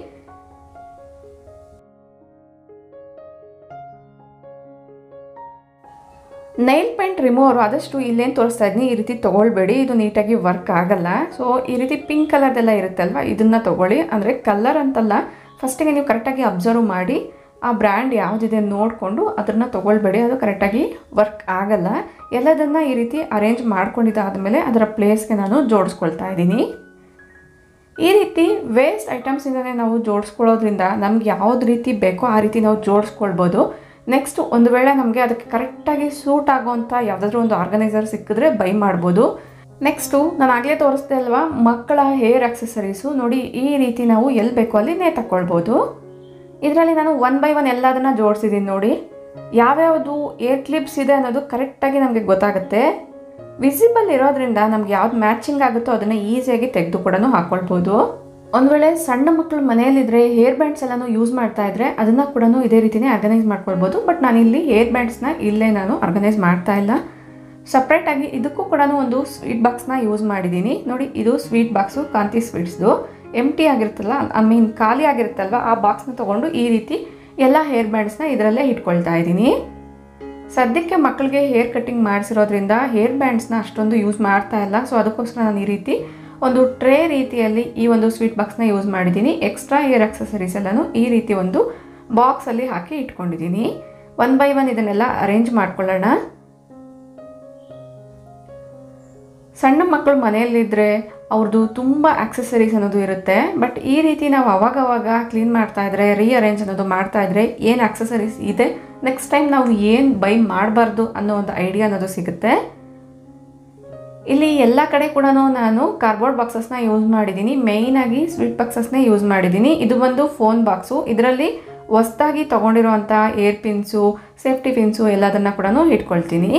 ನೈಲ್ ಪೇಂಟ್ ರಿಮೂವರ್ ಆದಷ್ಟು ಇಲ್ಲೇನು ತೋರಿಸ್ತಾ ಇದ್ದೀನಿ ಈ ರೀತಿ ತೊಗೊಳ್ಬೇಡಿ, ಇದು ನೀಟಾಗಿ ವರ್ಕ್ ಆಗಲ್ಲ. ಸೊ ಈ ರೀತಿ ಪಿಂಕ್ ಕಲರ್ದೆಲ್ಲ ಇರುತ್ತಲ್ವ, ಇದನ್ನು ತೊಗೊಳ್ಳಿ. ಅಂದರೆ ಕಲರ್ ಅಂತಲ್ಲ, ಫಸ್ಟಿಗೆ ನೀವು ಕರೆಕ್ಟಾಗಿ ಅಬ್ಸರ್ವ್ ಮಾಡಿ ಆ ಬ್ರ್ಯಾಂಡ್ ಯಾವುದಿದೆ ನೋಡಿಕೊಂಡು ಅದನ್ನು ತೊಗೊಳ್ಬೇಡಿ, ಅದು ಕರೆಕ್ಟಾಗಿ ವರ್ಕ್ ಆಗಲ್ಲ. ಎಲ್ಲದನ್ನು ಈ ರೀತಿ ಅರೇಂಜ್ ಮಾಡ್ಕೊಂಡಿದ್ದಾದಮೇಲೆ ಅದರ ಪ್ಲೇಸ್ಗೆ ನಾನು ಜೋಡಿಸ್ಕೊಳ್ತಾ ಇದ್ದೀನಿ. ಈ ರೀತಿ ವೇಸ್ಟ್ ಐಟಮ್ಸಿಂದನೇ ನಾವು ಜೋಡಿಸ್ಕೊಳ್ಳೋದ್ರಿಂದ ನಮ್ಗೆ ಯಾವ್ದು ರೀತಿ ಬೇಕೋ ಆ ರೀತಿ ನಾವು ಜೋಡಿಸ್ಕೊಳ್ಬೋದು. ನೆಕ್ಸ್ಟ್, ಒಂದು ವೇಳೆ ನಮಗೆ ಅದಕ್ಕೆ ಕರೆಕ್ಟಾಗಿ ಸೂಟ್ ಆಗೋವಂಥ ಯಾವುದಾದ್ರೂ ಒಂದು ಆರ್ಗನೈಸರ್ ಸಿಕ್ಕಿದ್ರೆ ಬೈ ಮಾಡ್ಬೋದು. ನೆಕ್ಸ್ಟು, ನಾನು ಆಗಲೇ ತೋರಿಸ್ದೆ ಅಲ್ವಾ ಮಕ್ಕಳ ಹೇರ್ ಆಕ್ಸೆಸರೀಸು. ನೋಡಿ, ಈ ರೀತಿ ನಾವು ಎಲ್ಲಿ ಬೇಕೋ ಅಲ್ಲಿ ನೇತಾಕೊಳ್ಬೋದು. ಇದರಲ್ಲಿ ನಾನು ಒನ್ ಬೈ ಒನ್ ಎಲ್ಲದನ್ನು ಜೋಡಿಸಿದ್ದೀನಿ. ನೋಡಿ, ಯಾವ್ಯಾವುದು ಏರ್ ಕ್ಲಿಪ್ಸ್ ಇದೆ ಅನ್ನೋದು ಕರೆಕ್ಟಾಗಿ ನಮಗೆ ಗೊತ್ತಾಗುತ್ತೆ. ವಿಸಿಬಲ್ ಇರೋದ್ರಿಂದ ನಮ್ಗೆ ಯಾವ್ದು ಮ್ಯಾಚಿಂಗ್ ಆಗುತ್ತೋ ಅದನ್ನು ಈಸಿಯಾಗಿ ತೆಗೆದು ಕೂಡ ಹಾಕ್ಕೊಳ್ಬೋದು. ಒಂದು ವೇಳೆ ಸಣ್ಣ ಮಕ್ಕಳು ಮನೆಯಲ್ಲಿದ್ದರೆ ಹೇರ್ ಬ್ಯಾಂಡ್ಸ್ ಎಲ್ಲನೂ ಯೂಸ್ ಮಾಡ್ತಾ ಇದ್ರೆ ಅದನ್ನು ಕೂಡ ಇದೇ ರೀತಿಯೇ ಆರ್ಗನೈಸ್ ಮಾಡ್ಕೊಳ್ಬೋದು. ಬಟ್ ನಾನಿಲ್ಲಿ ಹೇರ್ ಬ್ಯಾಂಡ್ಸ್ನ ಇಲ್ಲೇ ನಾನು ಆರ್ಗನೈಸ್ ಮಾಡ್ತಾ ಇಲ್ಲ. ಸಪ್ರೇಟಾಗಿ ಇದಕ್ಕೂ ಕೂಡ ಒಂದು ಸ್ವೀಟ್ ಬಾಕ್ಸ್ನ ಯೂಸ್ ಮಾಡಿದ್ದೀನಿ. ನೋಡಿ, ಇದು ಸ್ವೀಟ್ ಬಾಕ್ಸು, ಕಾಂತಿ ಸ್ವೀಟ್ಸ್ದು. ಎಂಟಿ ಆಗಿರುತ್ತಲ್ಲ, ಐ ಮೀನ್ ಖಾಲಿ ಆಗಿರುತ್ತಲ್ವ, ಆ ಬಾಕ್ಸ್ನ ತೊಗೊಂಡು ಈ ರೀತಿ ಎಲ್ಲ ಹೇರ್ ಬ್ಯಾಂಡ್ಸ್ನ ಇದರಲ್ಲೇ ಇಟ್ಕೊಳ್ತಾ ಇದ್ದೀನಿ. ಸದ್ಯಕ್ಕೆ ಮಕ್ಕಳಿಗೆ ಹೇರ್ ಕಟ್ಟಿಂಗ್ ಮಾಡಿಸಿರೋದ್ರಿಂದ ಹೇರ್ ಬ್ಯಾಂಡ್ಸ್ನ ಅಷ್ಟೊಂದು ಯೂಸ್ ಮಾಡ್ತಾ ಇಲ್ಲ. ಸೊ ಅದಕ್ಕೋಸ್ಕರ ನಾನು ಈ ರೀತಿ ಒಂದು ಟ್ರೇ ರೀತಿಯಲ್ಲಿ ಈ ಒಂದು ಸ್ವೀಟ್ ಬಾಕ್ಸ್ನ ಯೂಸ್ ಮಾಡಿದ್ದೀನಿ. ಎಕ್ಸ್ಟ್ರಾ ಹೇರ್ ಆಕ್ಸೆಸರೀಸ್ ಎಲ್ಲನೂ ಈ ರೀತಿ ಒಂದು ಬಾಕ್ಸಲ್ಲಿ ಹಾಕಿ ಇಟ್ಕೊಂಡಿದ್ದೀನಿ. ಒನ್ ಬೈ ಒನ್ ಇದನ್ನೆಲ್ಲ ಅರೇಂಜ್ ಮಾಡ್ಕೊಳ್ಳೋಣ. ಸಣ್ಣ ಮಕ್ಕಳು ಮನೆಯಲ್ಲಿದ್ದರೆ ಅವ್ರದ್ದು ತುಂಬ ಆಕ್ಸೆಸರೀಸ್ ಅನ್ನೋದು ಇರುತ್ತೆ. ಬಟ್ ಈ ರೀತಿ ನಾವು ಅವಾಗವಾಗ ಕ್ಲೀನ್ ಮಾಡ್ತಾ ಇದ್ರೆ, ರೀಅರೇಂಜ್ ಅನ್ನೋದು ಮಾಡ್ತಾ ಇದ್ರೆ ಏನು ಆಕ್ಸೆಸರೀಸ್ ಇದೆ, ನೆಕ್ಸ್ಟ್ ಟೈಮ್ ನಾವು ಏನು ಬೈ ಮಾಡಬಾರ್ದು ಅನ್ನೋ ಒಂದು ಐಡಿಯಾ ಅನ್ನೋದು ಸಿಗುತ್ತೆ. ಇಲ್ಲಿ ಎಲ್ಲ ಕಡೆ ಕೂಡ ನಾನು ಕಾರ್ಡ್ಬೋರ್ಡ್ ಬಾಕ್ಸಸ್ನ ಯೂಸ್ ಮಾಡಿದ್ದೀನಿ. ಮೇಯ್ನಾಗಿ ಸ್ವೀಟ್ ಬಾಕ್ಸಸ್ನೇ ಯೂಸ್ ಮಾಡಿದ್ದೀನಿ. ಇದು ಬಂದು ಫೋನ್ ಬಾಕ್ಸು. ಇದರಲ್ಲಿ ಹೊಸದಾಗಿ ತೊಗೊಂಡಿರೋವಂಥ ಏರ್ ಪಿನ್ಸು, ಸೇಫ್ಟಿ ಪಿನ್ಸು ಎಲ್ಲದನ್ನು ಕೂಡ ಇಟ್ಕೊಳ್ತೀನಿ.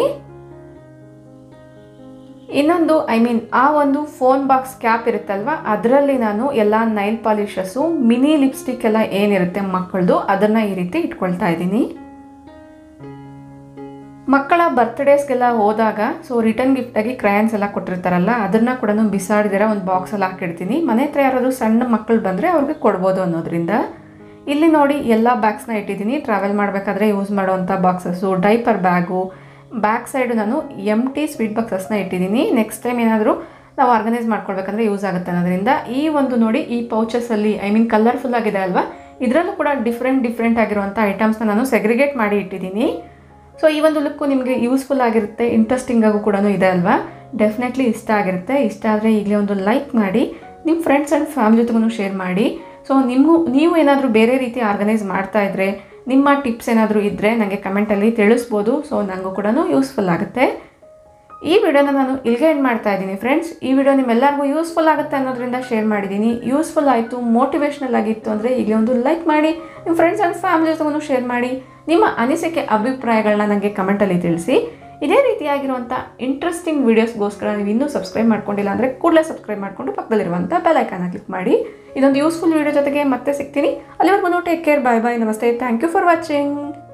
ಇನ್ನೊಂದು ಐ ಮೀನ್ ಆ ಒಂದು ಫೋನ್ ಬಾಕ್ಸ್ ಕ್ಯಾಪ್ ಇರುತ್ತಲ್ವ, ಅದರಲ್ಲಿ ನಾನು ಎಲ್ಲ ನೈಲ್ ಪಾಲಿಷಸ್ಸು, ಮಿನಿ ಲಿಪ್ಸ್ಟಿಕ್ ಎಲ್ಲ ಏನಿರುತ್ತೆ ಮಕ್ಕಳದು, ಅದನ್ನು ಈ ರೀತಿ ಇಟ್ಕೊಳ್ತಾ ಇದ್ದೀನಿ. ಮಕ್ಕಳ ಬರ್ತ್ಡೇಸ್ಗೆಲ್ಲ ಹೋದಾಗ ಸೊ ರಿಟರ್ನ್ ಗಿಫ್ಟಾಗಿ ಕ್ರಯಾನ್ಸ್ ಎಲ್ಲ ಕೊಟ್ಟಿರ್ತಾರಲ್ಲ ಅದನ್ನು ಕೂಡ ಬಿಸಾಡಿದಿರ ಒಂದು ಬಾಕ್ಸಲ್ಲಿ ಹಾಕಿಡ್ತೀನಿ. ಮನೆ ಹತ್ರ ಯಾರಾದರೂ ಸಣ್ಣ ಮಕ್ಕಳು ಬಂದರೆ ಅವ್ರಿಗೆ ಕೊಡ್ಬೋದು ಅನ್ನೋದ್ರಿಂದ. ಇಲ್ಲಿ ನೋಡಿ ಎಲ್ಲ ಬ್ಯಾಗ್ಸ್ನ ಇಟ್ಟಿದ್ದೀನಿ. ಟ್ರಾವೆಲ್ ಮಾಡಬೇಕಾದ್ರೆ ಯೂಸ್ ಮಾಡೋವಂಥ boxes, diaper bag, back side ನಾನು ಎಮ್ ಟಿ ಸ್ವೀಟ್ ಬಾಕ್ಸಸ್ನ ಇಟ್ಟಿದ್ದೀನಿ. ನೆಕ್ಸ್ಟ್ ಟೈಮ್ ಏನಾದರೂ ನಾವು ಆರ್ಗನೈಸ್ ಮಾಡ್ಕೊಳ್ಬೇಕಂದ್ರೆ ಯೂಸ್ ಆಗುತ್ತೆ ಅನ್ನೋದ್ರಿಂದ. ಈ ಒಂದು ನೋಡಿ ಈ ಪೌಚಸಲ್ಲಿ ಐ ಮೀನ್ ಕಲರ್ಫುಲ್ ಆಗಿದೆ ಅಲ್ವಾ, ಇದರಲ್ಲೂ ಕೂಡ ಡಿಫ್ರೆಂಟ್ ಡಿಫ್ರೆಂಟ್ ಆಗಿರುವಂಥ ಐಟಮ್ಸ್ನ ನಾನು ಸೆಗ್ರಿಗೇಟ್ ಮಾಡಿ ಇಟ್ಟಿದ್ದೀನಿ. ಸೊ ಈ ಒಂದು ಲುಕ್ಕು ನಿಮಗೆ ಯೂಸ್ಫುಲ್ ಆಗಿರುತ್ತೆ, ಇಂಟ್ರೆಸ್ಟಿಂಗ್ ಆಗು ಕೂಡ ಇದೆ ಅಲ್ವಾ. ಡೆಫಿನೆಟ್ಲಿ ಇಷ್ಟ ಆಗಿರುತ್ತೆ. ಇಷ್ಟ ಆದರೆ ಈಗಲೇ ಒಂದು ಲೈಕ್ ಮಾಡಿ, ನಿಮ್ಮ ಫ್ರೆಂಡ್ಸ್ ಆ್ಯಂಡ್ ಫ್ಯಾಮಿಲಿ ಜೊತೆಗೂ ಶೇರ್ ಮಾಡಿ. ಸೊ ನಿಮಗೂ ನೀವು ಏನಾದರೂ ಬೇರೆ ರೀತಿ ಆರ್ಗನೈಸ್ ಮಾಡ್ತಾ ಇದ್ದರೆ, ನಿಮ್ಮ ಟಿಪ್ಸ್ ಏನಾದರೂ ಇದ್ದರೆ ನನಗೆ ಕಮೆಂಟಲ್ಲಿ ತಿಳಿಸ್ಬೋದು. ಸೊ ನನಗೂ ಕೂಡ ಯೂಸ್ಫುಲ್ ಆಗುತ್ತೆ. ಈ ವಿಡಿಯೋನ ನಾನು ಇಲ್ಲಿಗೆ ಎಂಡ್ ಮಾಡ್ತಾ ಇದ್ದೀನಿ ಫ್ರೆಂಡ್ಸ್. ಈ ವಿಡಿಯೋ ನಿಮ್ಮೆಲ್ಲರಿಗೂ ಯೂಸ್ಫುಲ್ ಆಗುತ್ತೆ ಅನ್ನೋದ್ರಿಂದ ಶೇರ್ ಮಾಡಿದ್ದೀನಿ. ಯೂಸ್ಫುಲ್ ಆಯಿತು, ಮೋಟಿವೇಶ್ನಲ್ ಆಗಿತ್ತು ಅಂದರೆ ಈಗಲೇ ಒಂದು ಲೈಕ್ ಮಾಡಿ, ನಿಮ್ಮ ಫ್ರೆಂಡ್ಸ್ ಆ್ಯಂಡ್ ಫ್ಯಾಮಿಲಿ ಜೊತೆಗೂ ಶೇರ್ ಮಾಡಿ. ನಿಮ್ಮ ಅನಿಸಿಕೆ ಅಭಿಪ್ರಾಯಗಳನ್ನ ನನಗೆ ಕಮೆಂಟಲ್ಲಿ ತಿಳಿಸಿ. ಇದೇ ರೀತಿಯಾಗಿರುವಂಥ ಇಂಟ್ರೆಸ್ಟಿಂಗ್ ವೀಡಿಯೋಸ್ಗೋಸ್ಕರ ನೀವು ಇನ್ನೂ ಸಬ್ಸ್ಕ್ರೈಬ್ ಮಾಡ್ಕೊಂಡಿಲ್ಲ ಅಂದರೆ ಕೂಡಲೇ ಸಬ್ಸ್ಕ್ರೈಬ್ ಮಾಡಿಕೊಂಡು ಪಕ್ಕದಲ್ಲಿರುವಂಥ ಬೆಲ್ ಐಕಾನ್ನ ಕ್ಲಿಕ್ ಮಾಡಿ. ಇದೊಂದು ಯೂಸ್ಫುಲ್ ವೀಡಿಯೋ ಜೊತೆಗೆ ಮತ್ತೆ ಸಿಗ್ತೀನಿ. ಅಲ್ಲಿವರೆಗೂ ಟೇಕ್ ಕೇರ್, ಬಾಯ್ ಬಾಯ್, ನಮಸ್ತೆ, ಥ್ಯಾಂಕ್ ಯು ಫಾರ್ ವಾಚಿಂಗ್.